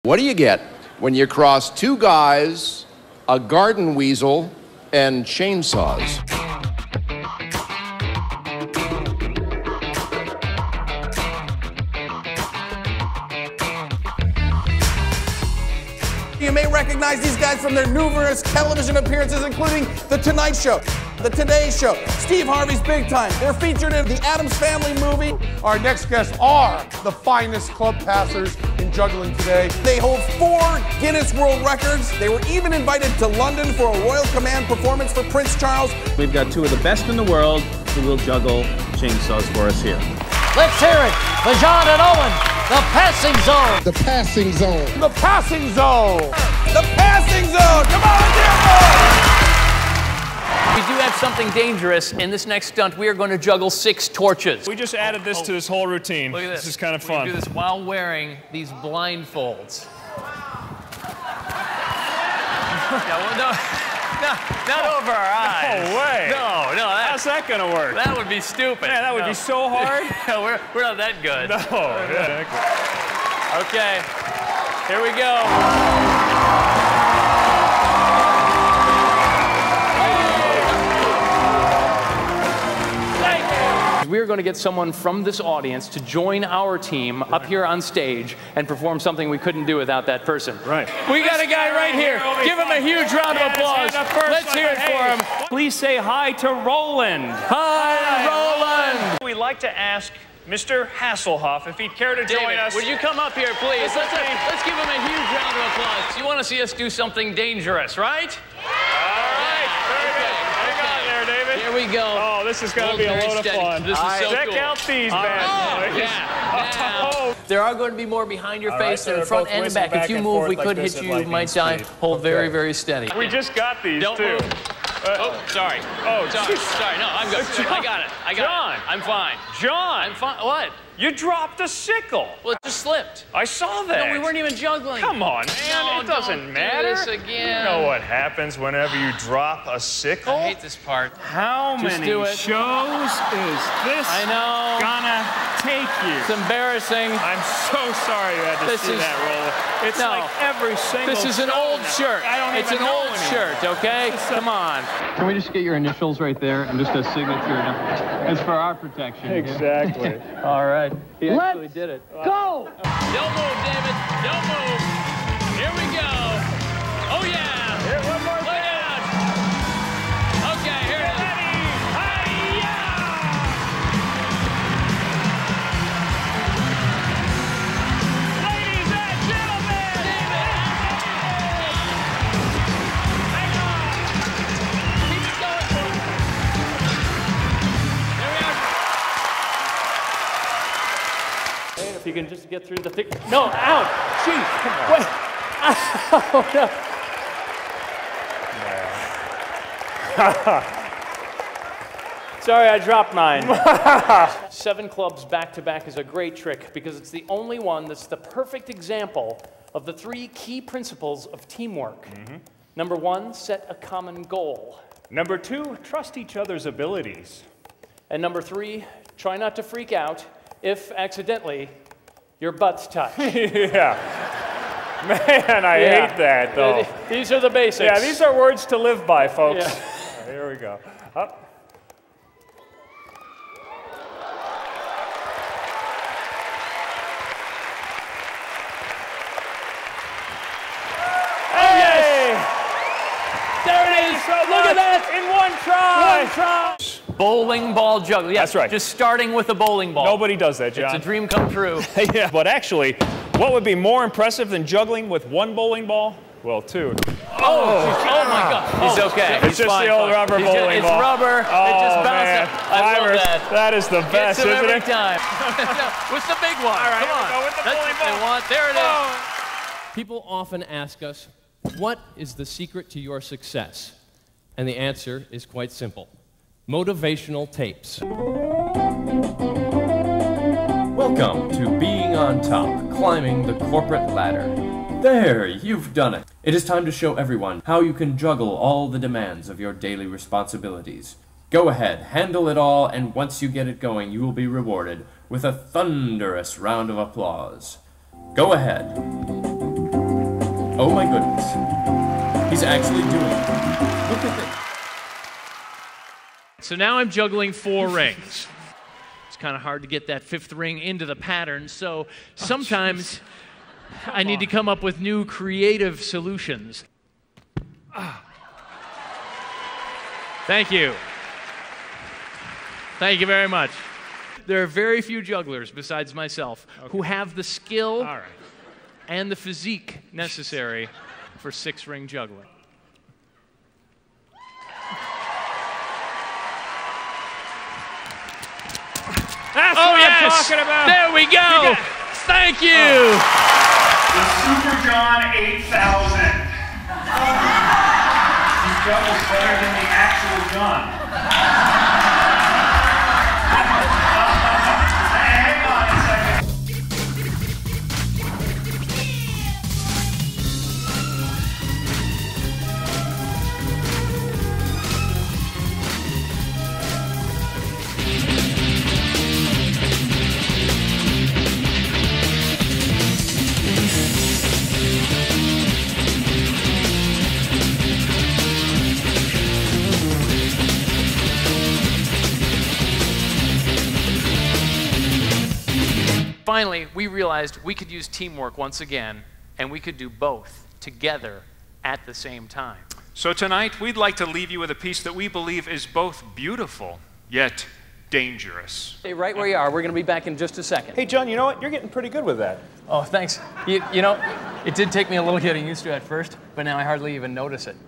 What do you get when you cross two guys, a garden weasel, and chainsaws? You may recognize these guys from their numerous television appearances, including The Tonight Show, The Today Show, Steve Harvey's Big Time. They're featured in the Addams Family movie. Our next guests are the finest club passers in juggling today. They hold 4 Guinness World Records. They were even invited to London for a Royal Command performance for Prince Charles. We've got 2 of the best in the world who will juggle chainsaws for us here. Let's hear it for John and Owen, the passing zone. The passing zone. The passing zone. The passing zone. Come on, dear boy. We do have something dangerous. In this next stunt, we are going to juggle 6 torches. We just added this to this whole routine. Look at this. This is kind of fun. We do this while wearing these blindfolds. Yeah, well, not over our eyes. No way. No. How's that going to work? That would be stupid. Man, that would be so hard. No, we're not that good. No. Yeah. Okay, here we go. We're going to get someone from this audience to join our team up here on stage and perform something we couldn't do without that person. Right. We got a guy right here. Give him a huge round of applause. Let's hear it for him. Please say hi to Roland. Hi, Roland. We'd like to ask Mr. Hasselhoff if he'd care to join David, us. would you come up here, please? Let's give him a huge round of applause. You want to see us do something dangerous, right? All right. Very good. Hang on there, David. Here we go. Oh, this is going to be a load of fun. This is so Check cool. out these bad boys. Yeah. There are going to be more behind your face so and they're front both and whizzing back. If you and move, forth we like could this hit at you. You lightning might die. speed. Hold very, very steady. We just got these, Don't too. move. Oh, sorry. Oh, sorry. No, I'm good. John. I got it. John. I'm fine. John. I'm fine. What? You dropped a sickle. Well, it just slipped. I saw that. No, we weren't even juggling. Come on, man. No, it doesn't don't matter. Do this again. You know what happens whenever you drop a sickle? I hate this part. How Just many do it. shows is this gonna take you? It's embarrassing. I'm so sorry you had to see that, Roller. It's like every single This is an show old now. shirt. I don't It's even an know old anymore. shirt, okay? Come on. Can we just get your initials right there and just a signature? It's for our protection. Exactly. All right. He actually did it. Go! Don't move, David. Don't move. Here we go. Oh, yeah. Here, one more Look out. Okay, here it is. Ladies and gentlemen, Keep it going. There we are. If you can just get through the thick. No, out! Jeez, come on. Wait. Oh, no. Sorry, I dropped mine. 7 clubs back to back is a great trick because it's the only one that's the perfect example of the 3 key principles of teamwork. Number 1, set a common goal. Number 2, trust each other's abilities. And number 3, try not to freak out if accidentally your butts touch. Yeah. Man, I hate that, though. These are the basics. Yeah, these are words to live by, folks. Yeah. All right, here we go. Up. Oh, yes! There it is! Look at that! In one try! One try! Bowling ball juggling. Yes, That's right. Just starting with a bowling ball. Nobody does that, John. It's a dream come true. Yeah, but actually, what would be more impressive than juggling with 1 bowling ball? Well, 2. Oh my God. He's okay. It's just the old rubber bowling It's ball. rubber. It just bounces. I love that. That is the best, Gets him isn't every it? time. With the big one. All right, Come on. here we go with the That's bowling what they ball. want. There it is. People often ask us, what is the secret to your success? And the answer is quite simple. Motivational tapes. Welcome to being on top, climbing the corporate ladder. There, you've done it. It is time to show everyone how you can juggle all the demands of your daily responsibilities. Go ahead, handle it all, and once you get it going, you will be rewarded with a thunderous round of applause. Go ahead. Oh my goodness. He's actually doing it. Look at this. So now I'm juggling 4 rings. It's kind of hard to get that 5th ring into the pattern, so sometimes I need to come up with new creative solutions. Thank you. Thank you very much. There are very few jugglers besides myself who have the skill and the physique necessary for 6-ring juggling. That's what I'm talking about. There we go. Thank you. The Super John 8000. He juggles better than the actual gun. Hang on a second. Finally, we realized we could use teamwork once again, and we could do both together at the same time. So tonight, we'd like to leave you with a piece that we believe is both beautiful, yet dangerous. Stay right where you are. We're going to be back in just a second. Hey, John, you know what? You're getting pretty good with that. Oh, thanks. You know, it did take me a little getting used to at first, but now I hardly even notice it.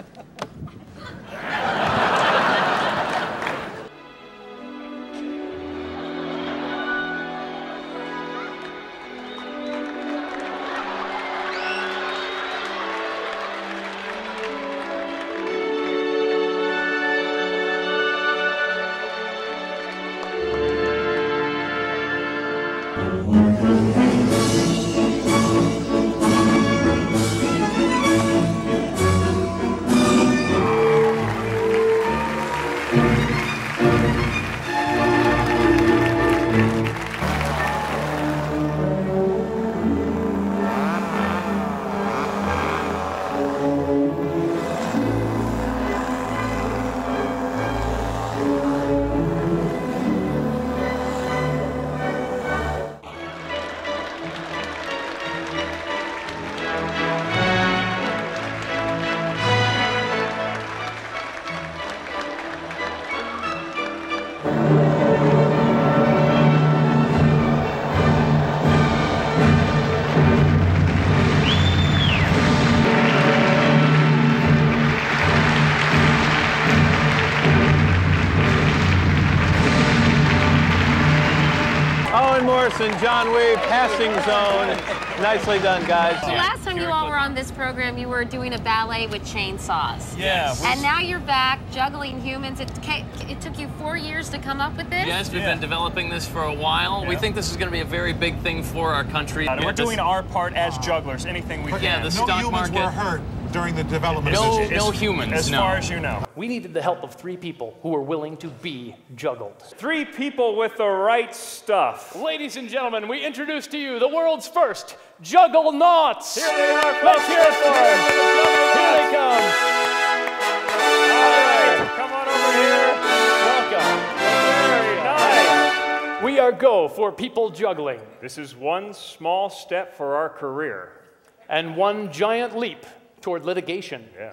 And John Wave, passing zone. Nicely done, guys. So last time you all were on this program, you were doing a ballet with chainsaws. Yeah. And now you're back juggling humans. It took you 4 years to come up with this? Yes, we've been developing this for a while. We think this is going to be a very big thing for our country. And we're doing our part as jugglers, anything we can. Yeah, the stock humans market. were hurt during the development. No humans, As far as you know. We needed the help of 3 people who were willing to be juggled. 3 people with the right stuff. Ladies and gentlemen, we introduce to you the world's first Juggle-Nauts. Here they are, folks. Let's hear it for them. Here they come. All right, come on over here. Welcome. Very nice. We are go for people juggling. This is one small step for our career. And one giant leap toward litigation. Yeah.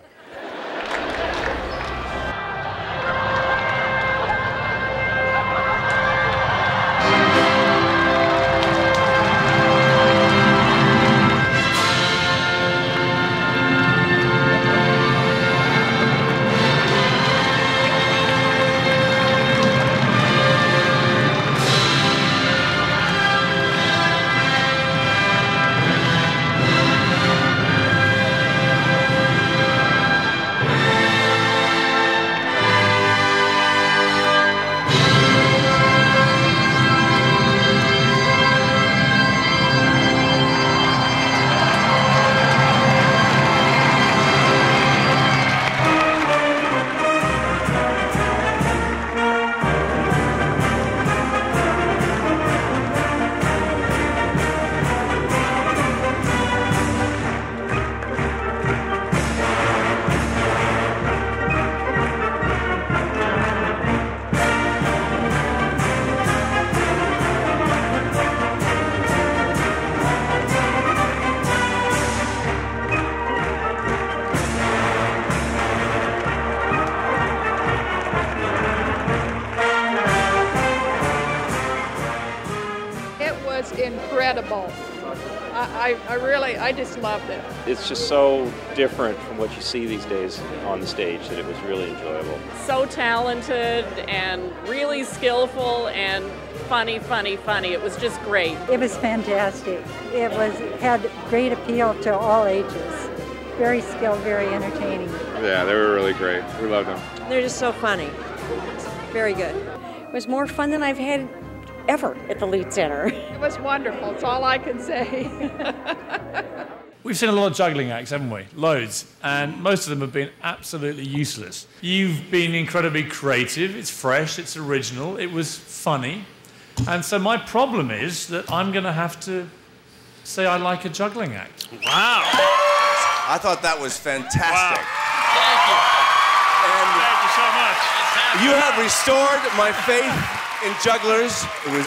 I just loved it. It's just so different from what you see these days on the stage that it was really enjoyable. So talented and really skillful and funny. It was just great. It was fantastic. It had great appeal to all ages. Very skilled, very entertaining. Yeah, they were really great. We loved them. They're just so funny. It's very good. It was more fun than I've had ever at the Lead Center. It was wonderful. That's all I can say. We've seen a lot of juggling acts, haven't we? Loads. And most of them have been absolutely useless. You've been incredibly creative. It's fresh. It's original. It was funny. And so my problem is that I'm going to have to say I like a juggling act. Wow. I thought that was fantastic. Wow. Thank you. And thank you so much. You have restored my faith in jugglers. It was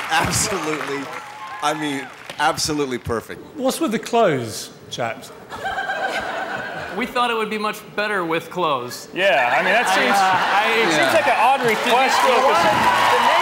absolutely perfect. What's with the clothes, chaps? We thought it would be much better with clothes. Yeah, I mean, that seems, it seems like an odd request.